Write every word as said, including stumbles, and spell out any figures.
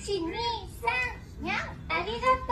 ちにさんにゃん、ありがとう。